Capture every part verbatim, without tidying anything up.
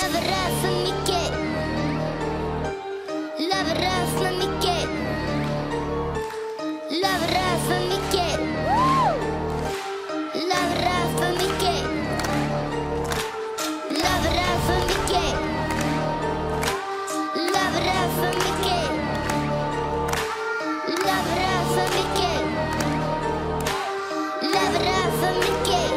Levererar för mycket. Levererar för mycket. Levererar för mycket. Levererar för mycket. Levererar för mycket. Levererar för mycket. Levererar för mycket. Levererar för mycket.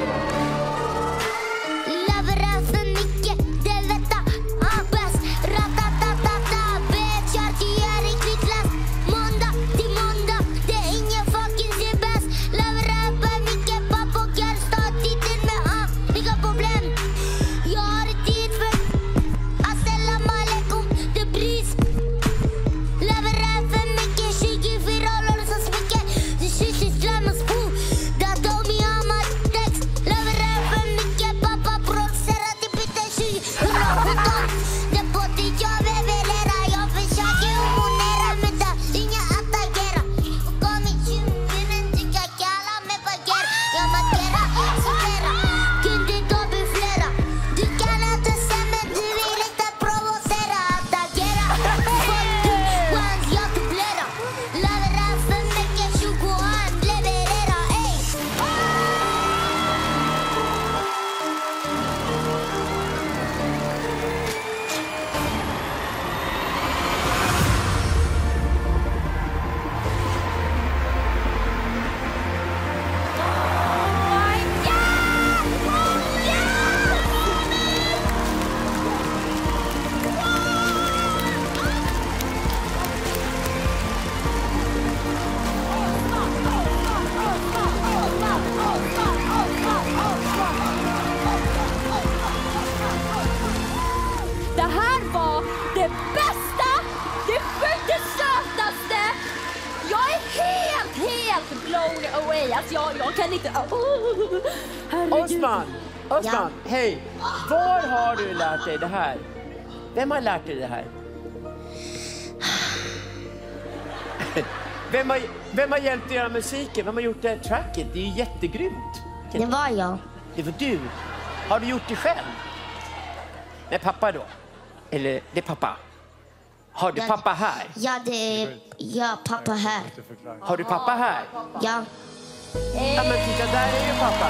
Levererar för mycket. Det vet jag bäst. Ratatatata. Bitch, jag gör riktigt läst. Måndag till måndag. Det är ingen fucking sin bäst. Levererar för mycket. Pappa och jag står tiden med ah. Inga problem. Jag har tid för assalamu alaikum. Det bris. Levererar för mycket. tjugofyra år som smicker. Det syns i slammens bo. Där de i ammar text. Levererar för mycket. Pappa producerar till byten tjugo sjutton. Det på det jag levererar. Jag försöker imponera men det ingen attackerar. Och kom i tjuven. Du kan kalla mig baguette. Jag markerar, serverar. Kunde då bli flera. Du kan inte se men du vill inte provocera. Attackera. Fuck du, once jag dubblerar. Levererar för mycket. tjugo år levererar, ey. Det här var det bästa, det sjukt sötaste. Jag är helt, helt blown away. Alltså jag, jag kan inte... Oh, herregud. Osman, Osman, hej. Var har du lärt dig det här? Vem har lärt dig det här? Vem har, vem har hjälpt dig göra musiken? Vem har gjort det här tracket? Det är ju jättegrymt. Det var jag. Det var du. Har du gjort det själv? Nej, pappa då? Eller det är pappa? Har du Ja, pappa här? Ja, det är ja, pappa här. Har du pappa här? Ja. Ja, men titta, där är ju pappa.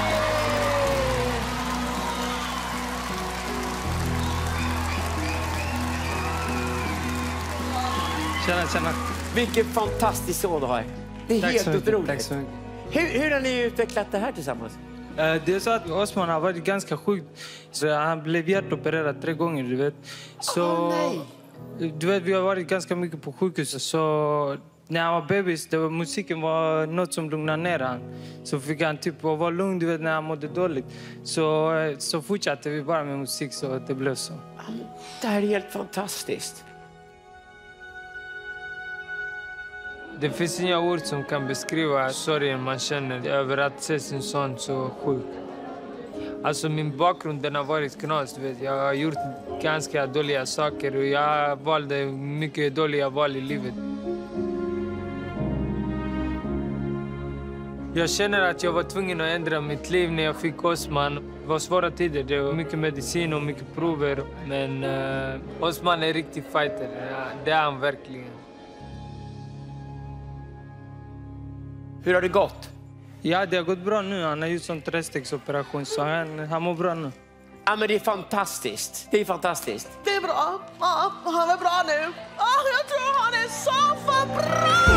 Tjena, tjena. Vilken fantastisk son du har. Det är Tack helt så mycket, otroligt. tack så mycket. Hur, hur har ni utvecklat det här tillsammans? Eh, Det är så att Osman har varit ganska sjuk. Så han blev hjärtopererad tre gånger, du vet. Så, Åh, nej. Du vet, vi har varit ganska mycket på sjukhuset. Så när han var bebis, det var, musiken var något som lugnade ner han. Så fick han typ vara lugn, du vet, när han mådde dåligt. Så, eh, så fortsatte vi bara med musik så att det blev så. Det här är helt fantastiskt. Det finns inga ord som kan beskriva sorgen man känner över att se sin son så sjuk. Alltså min bakgrund den har varit knas, du vet. Jag har gjort ganska dåliga saker och jag valde mycket dåliga val i livet. Jag känner att jag var tvungen att ändra mitt liv när jag fick Osman. Det var svåra tider, det var mycket medicin och mycket prover. Men uh, Osman är en riktig fighter, ja, det är han verkligen. Hur har det gått? Ja, det har gått bra nu. Han har gjort sån trestegsoperation så han, han mår bra nu. Ja, men det är fantastiskt. Det är fantastiskt. Det är bra. Ja, han är bra nu. Ja, jag tror han är så för bra!